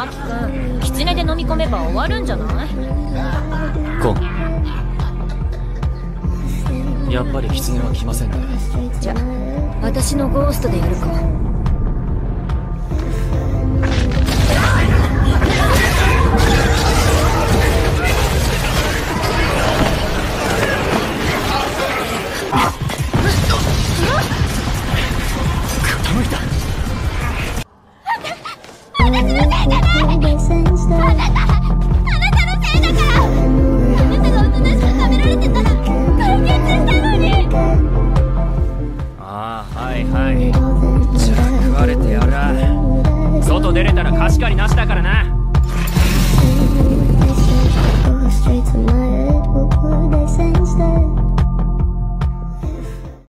あっくん、狐で飲み込めば終わるんじゃない？ ゴン、やっぱり狐は来ませんね。 じゃ、私のゴーストでやるか。 傾いた。 私のせいじゃない！あなたのせいだから！あなたがおとなしく食べられてたら解決したのに！ ああ、はいはい。じゃあ食われてやら。外出れたら貸し借りなしだからな。 Straight to my head, what would I sense that?